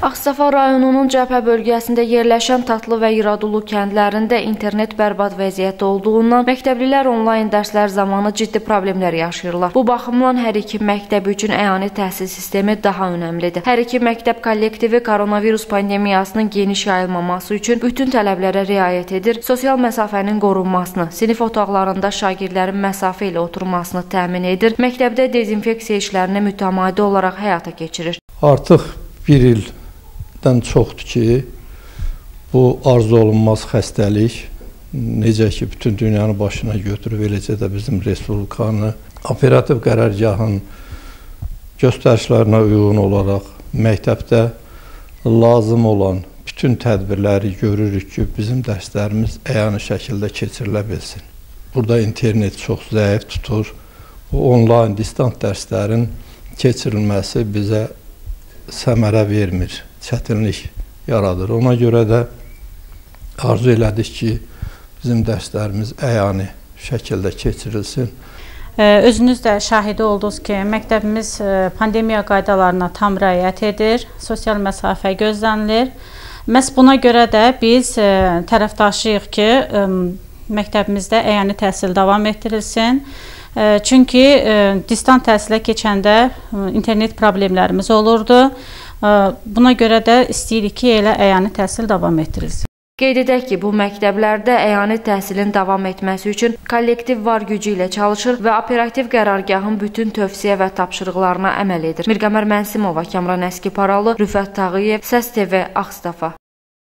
Ağstafa rayonunun Cəbhə bölgəsində yerləşən Tatlı və İradulu kəndlərində internet bərbad vəziyyətdə olduğundan məktəblilər onlayn dərslər zamanı ciddi problemlər yaşayırlar. Bu baxımdan hər iki məktəb üçün əyani təhsil sistemi daha önəmlidir. Hər iki məktəb kollektivi koronavirus pandemiyasının geniş yayılmaması üçün bütün tələblərə riayət edir, sosial məsafənin qorunmasını, sinif otaqlarında şagirdlərin məsafə ilə oturmasını təmin edir, məktəbdə dezinfeksiya işlərini mütəmadi olaraq həyata keçirir. Artıq bir ildən çoxdur ki, bu arzu olunmaz xəstəlik necə ki, bütün dünyanı başına götürüb, eləcə də bizim respublikanı operativ qərargahın göstərişlərinə uyğun olaraq məktəbdə lazım olan bütün tədbirləri görürük ki, bizim dərslərimiz əyani şəkildə keçirilə bilsin. Burada internet çox zəif tutur. Bu onlayn distant dərslərin keçirilməsi bizə səmərə vermir, çətinlik yaradır. Ona görə də arzu elədik ki, bizim dərslərimiz əyani şəkildə keçirilsin. Özünüz də şahidi oldunuz ki, məktəbimiz pandemiya qaydalarına tam riayət edir, sosial məsafə gözlənilir. Məhz buna görə də biz tərəfdaşıyıq ki, məktəbimizdə əyani təhsil davam etdirilsin. Çünki distant təhsilə keçəndə internet problemlərimiz olurdu. Buna görə də istəyirik ki, elə əyani təhsil davam etdirilsin. Qeyd edək ki, bu məktəblərdə əyani təhsilin davam etməsi üçün kollektiv var gücü ilə çalışır və operativ qərargahın bütün tövsiyə və tapşırıqlarına əməl edir. Mirqəmər Mənsimova, Kamran Əskiparalı, Rüfət Tağıyev, Səs TV, Ağstafa.